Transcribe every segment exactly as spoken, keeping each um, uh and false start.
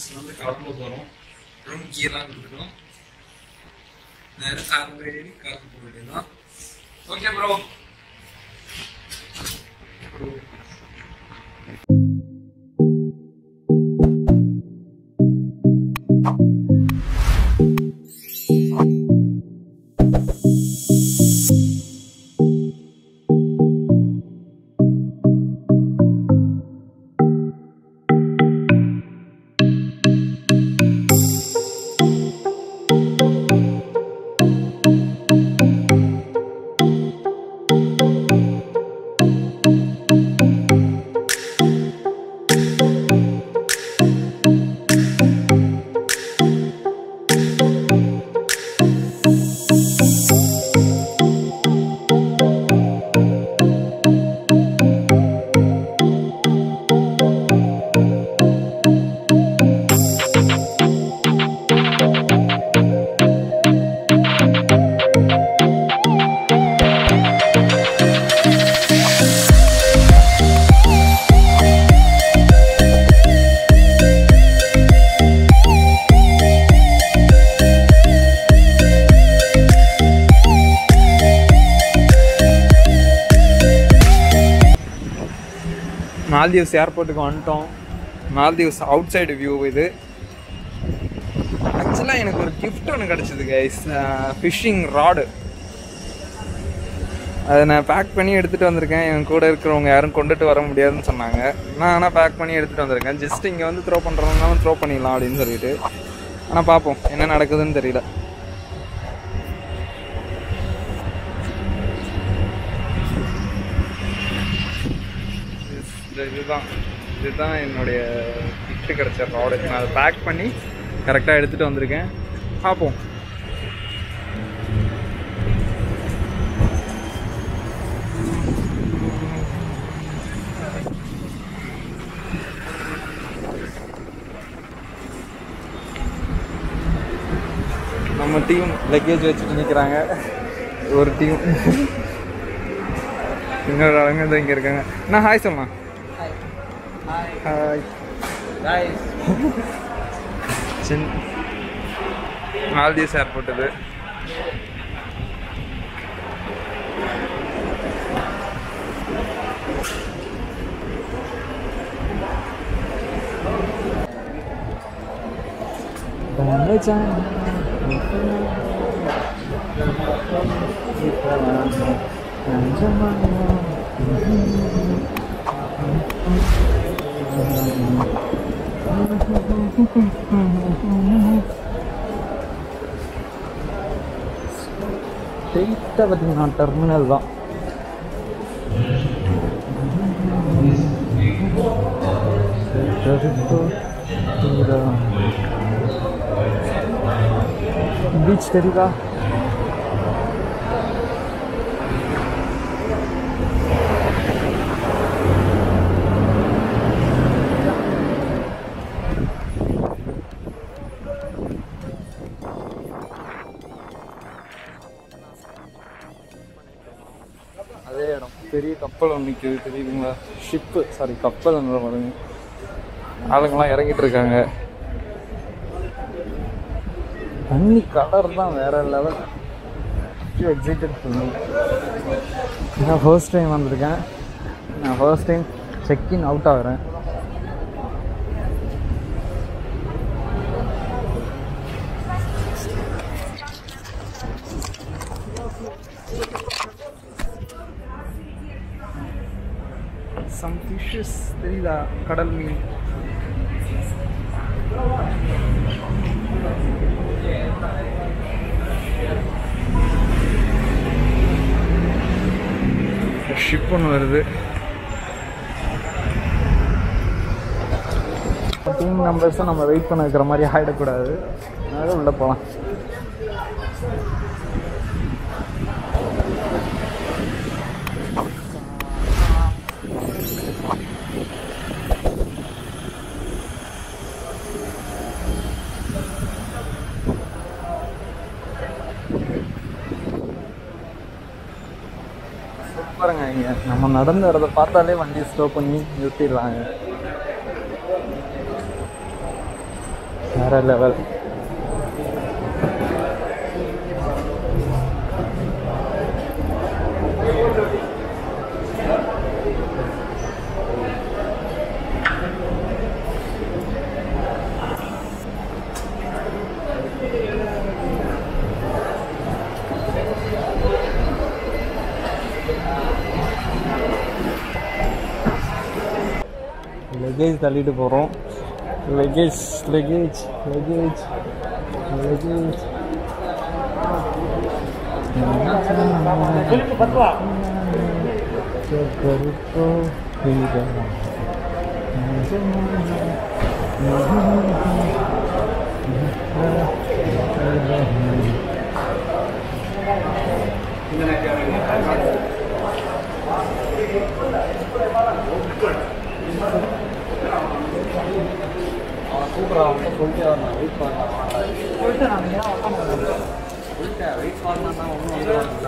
வந்து கிளம்ப போகிறோம். ரூம் கீழெலாம் கொடுத்துட்டோம். நேரம் காரில் ஏறி காருக்கு போக வேண்டியதுதான். Okay bro. மால்தீவ்ஸ் ஏர்போர்ட்டுக்கு வந்துட்டோம். மால்தீவ்ஸ் அவுட் சைடு வியூ இது. ஆக்சுவலாக எனக்கு ஒரு கிஃப்ட் ஒன்று கிடச்சிது கைஸ், ஃபிஷ்ஷிங் ராடு. அதை நான் பேக் பண்ணி எடுத்துகிட்டு வந்திருக்கேன். என் கூட இருக்கிறவங்க யாரும் கொண்டுட்டு வர முடியாதுன்னு சொன்னாங்க. நான் ஆனால் பேக் பண்ணி எடுத்துகிட்டு வந்திருக்கேன். ஜஸ்ட் இங்கே வந்து த்ரோ பண்ணுறதுனாலும் த்ரோ பண்ணிடலாம் அப்படின்னு சொல்லிட்டு. ஆனால் பார்ப்போம் என்ன நடக்குதுன்னு தெரியல. இதுதான் இதுதான் என்னுடைய கிஃப்ட் கிடைச்ச ராடு. நான் அதை பேக் பண்ணி கரெக்டாக எடுத்துகிட்டு வந்திருக்கேன். பார்ப்போம். நம்ம டீம் லக்கேஜ் வச்சுட்டு நிற்கிறாங்க. ஒரு டீம் இன்னொரு ஆளுங்க தான் இங்கே இருக்காங்க. நான் ஹாய் சொல்லலாம். Hi guys. சின் மால்தீவ்ஸ் ஏர்போர்ட் இது. ஸ்ட்ரெயிட்டாக பார்த்தீங்கன்னா டெர்மினல் தான். பீச் தெரியுதா? அதே இடம். பெரிய கப்பல் ஒன்று நிற்கிது தெரியுதுங்களா? ஷிப்பு சாரி கப்பல் ஒன்று பாருங்க. ஆளுங்கெல்லாம் இறங்கிட்டு இருக்காங்க. தண்ணி கலர் தான் வேற லெவல். எக்ஸைட்டட் பண்ணி நான் ஃபர்ஸ்ட் டைம் வந்திருக்கேன். நான் ஃபர்ஸ்ட் டைம் செக்இன் அவுட் ஆகிறேன். சம் ஃபிஷ்ஷஸ் தெரியுதா? கடல் மீன். ஷிப் ஒன்று வருது. டீம் மெம்பர்ஸை நம்ம வெயிட் பண்ண வைக்கிற மாதிரி ஆகிடக்கூடாது. அதனால உள்ளே போகலாம். பாருங்க, இங்கே நம்ம நடந்து வரதை பார்த்தாலே வண்டி ஸ்டோ பண்ணி நிறுத்திடுறாங்க. வேற லெவல். லக்கேஜ் தள்ளிட்டு போகிறோம். லக்கேஜ் லக்கேஜ் லக்கேஜ் லக்கேஜ் சூப்பராக வந்து சொல்லிட்டே வரணும். வெயிட் பண்ணலாம் சொல்லிட்டு நான் சொல்லிட்டேன். வெயிட் பண்ணலாம் ஒன்றும் வந்துடுவாங்களா?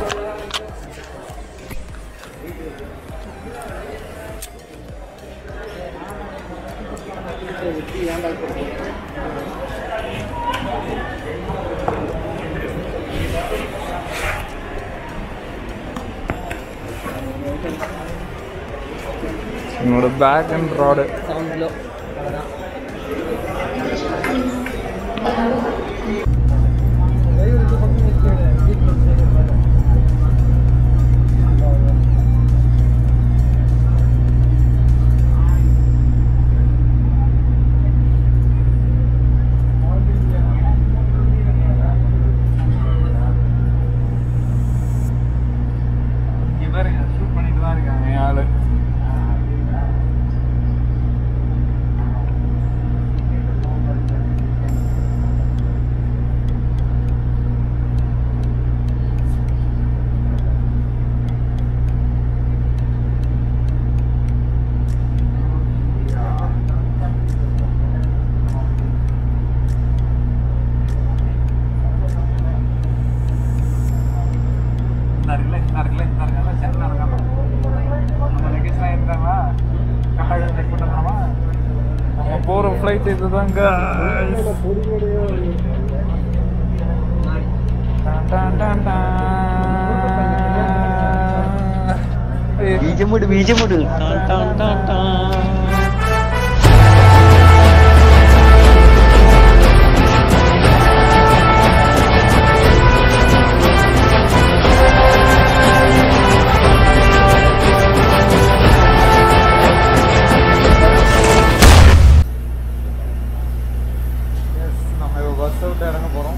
என்னோட bag and rod seven kilo shoot பண்ணிட்டு தான் இருக்காங்க ஆளு. போகிற ஃப்ளைட் இதுதாங்க. பீஜமுடு பீஜமுடு பஸ் விட்டு இறங்க போகிறோம்.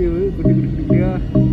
வியூ குட்டி குட்டி குட்டியா.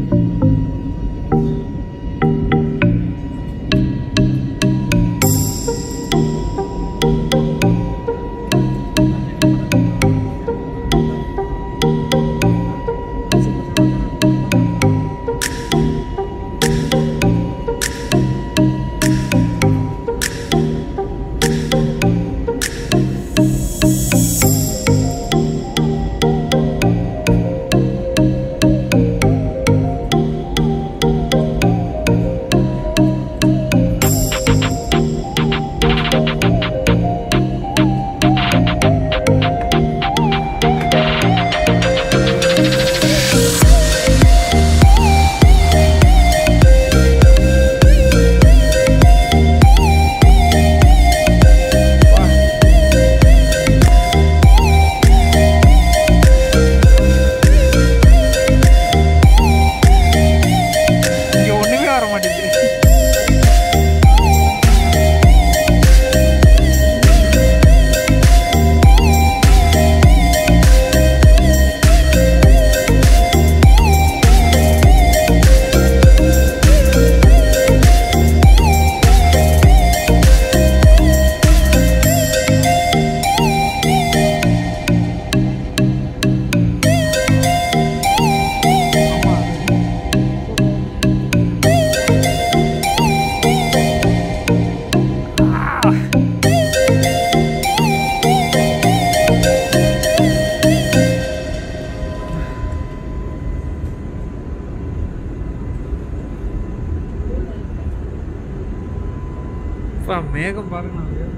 மேகம் பாருங்க.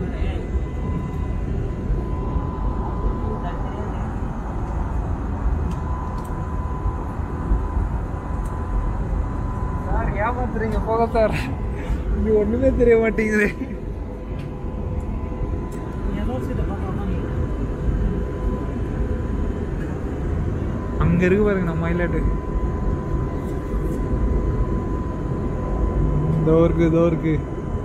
சார் ஏமாத்துறீங்க, போக சார். இங்க ஒண்ணுமே தெரிய மாட்டேங்குது. அங்க இருக்கு பாருங்க நம்ம ஐலாண்டு. இதோ இருக்கு இதோ இருக்கு.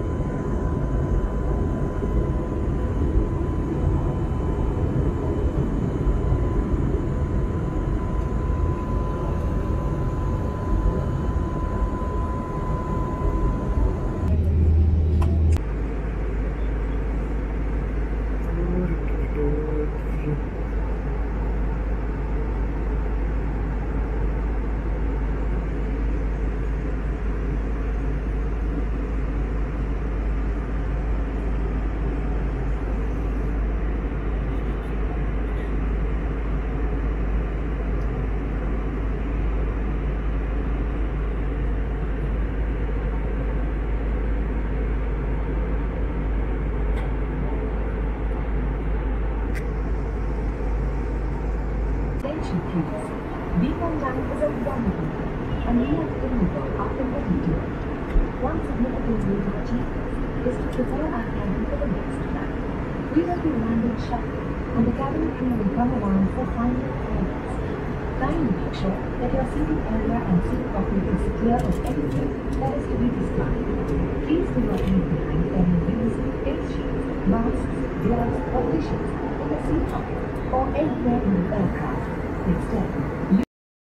Mainland is a wonderful and we have to move after the video. One significant way to achieve this is to prepare our cabin for the next flight. We will be landing shortly and the cabin crew will come around for final clearance. Kindly make sure that your seating area and seat pocket is clear of anything that is to be described. Please do not leave behind any rings, face shields, masks, gloves or dishes in the seat pocket or anywhere in the aircraft. Instead, you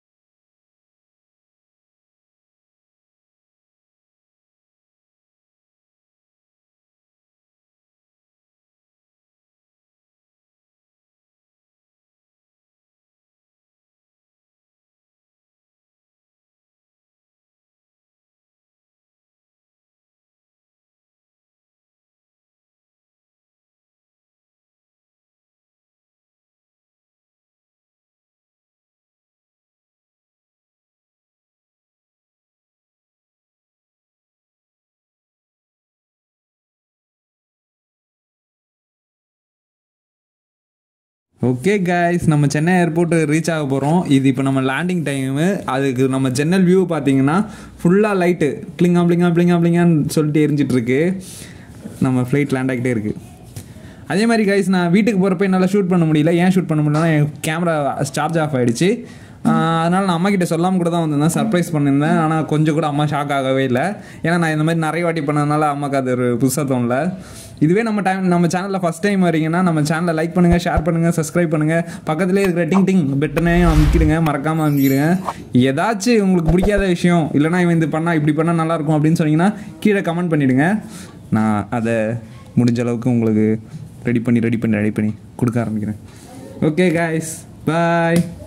okay guys, நம்ம Chennai airport reach ஆக போகிறோம். இது இப்போ நம்ம landing time. அதுக்கு நம்ம ஜன்னல் view பார்த்தீங்கன்னா ஃபுல்லாக லைட்டு பிளிங்கா பிளிங்கா பிளிங்கா பிளிங்கான்னு சொல்லிட்டு எரிஞ்சிட்ருக்கு. நம்ம ஃப்ளைட் லேண்ட் ஆகிட்டே இருக்குது. அதே மாதிரி கைஸ், நான் வீட்டுக்கு போகிறப்ப என்னால் ஷூட் பண்ண முடியல. ஏன் ஷூட் பண்ண முடியலன்னா என் கேமரா சார்ஜ் ஆஃப் ஆகிடுச்சு. அதனால் நான் அம்மா கிட்ட சொல்லாமல் கூட தான் வந்திருந்தேன், சர்ப்ரைஸ் பண்ணியிருந்தேன். ஆனால் கொஞ்சம் கூட அம்மா ஷாக் ஆகவே இல்லை. ஏன்னா நான் இந்த மாதிரி நிறைய வாட்டி பண்ணதுனால அம்மாவுக்கு அது ஒரு புதுசாக தோணல. இதுவே நம்ம டைம் நம்ம சேனலில் ஃபஸ்ட் டைம் வரீங்கன்னா நம்ம சேனலை லைக் பண்ணுங்கள், ஷேர் பண்ணுங்கள், சப்ஸ்கிரைப் பண்ணுங்கள். பக்கத்துலேயே இருக்கிற டிங் டிங் பெட்டனையும் அமைக்கிடுங்க, மறக்காமல் அமைக்கிடுங்க. ஏதாச்சும் உங்களுக்கு பிடிக்காத விஷயம் இல்லைனா இவன் இது பண்ணால் இப்படி பண்ணால் நல்லாயிருக்கும் அப்படின்னு சொன்னீங்கன்னா கீழே கமெண்ட் பண்ணிவிடுங்க. நான் அதை முடிஞ்ச அளவுக்கு உங்களுக்கு ரெடி பண்ணி ரெடி பண்ணி ரெடி பண்ணி கொடுக்க ஆரம்பிக்கிறேன். ஓகே காய்ஸ், பாய்.